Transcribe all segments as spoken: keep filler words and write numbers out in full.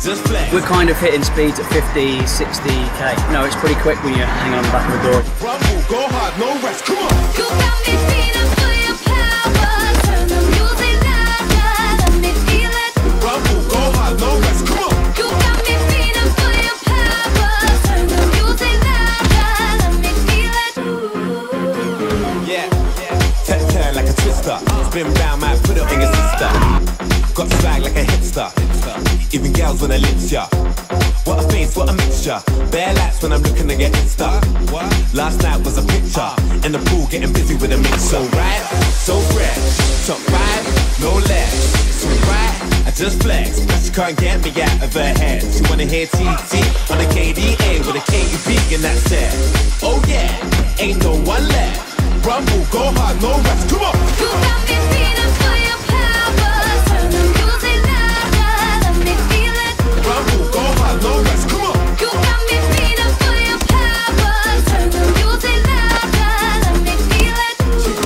just flex. We're kind of hitting speeds at fifty, sixty K. No, it's pretty quick when you're hanging on the back of the door. Rumble, go hard, no rest, come on. You got me feeling for your power. Turn the music louder, let me feel it. Rumble, go hard, no rest, come on. You got me feeling for your power. Turn the music louder, let me feel it. Yeah, turn, turn like a twister. Spin round, man, put it on your sister. Got swag like a hipster. Even girls wanna lips ya. What a face, what a mixture. Bare lights when I'm looking to get stuck. Last night was a picture. In the pool getting busy with a mix. So right, so fresh. Top five, no less. So right, I just flex. But she can't get me out of her head. She wanna hear T T on a K D A with a K E B in that set. Oh yeah, ain't no one left. Rumble, go hard, no rest, come on. You got me feeling for your power. Turn the music louder, let me feel it. Rumble, go hard, no rest, come on. You got me feeling for your power. Turn the music louder, let me feel it.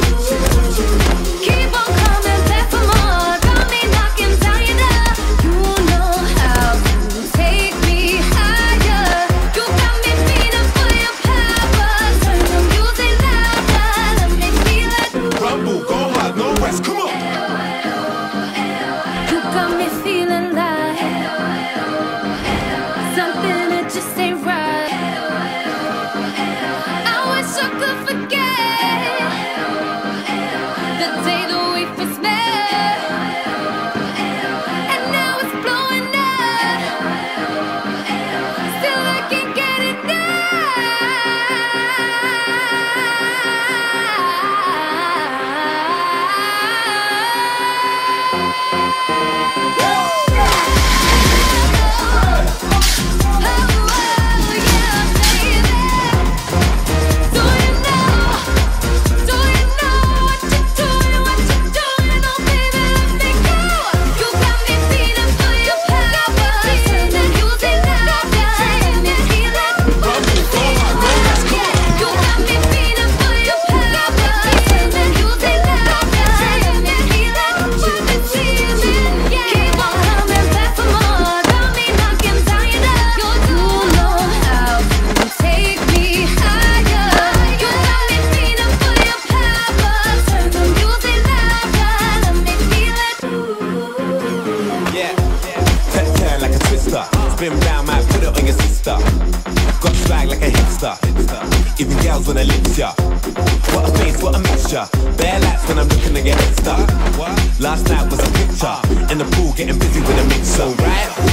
Keep on coming back for more. Got me knocking down your door. You know how to take me higher. You got me feeling for your power. Turn the music louder, let me feel it. Rumble, go hard, no rest, come on. You got me feeling like something that just ain't right. I wish I could forget the day that we first met, and now it's blowing up. Still I can't get Even girls wanna lips ya. What a face, what a mixture. Bare lights when I'm looking to get stuck. Last night was a picture. In the pool getting busy with a mix. So right,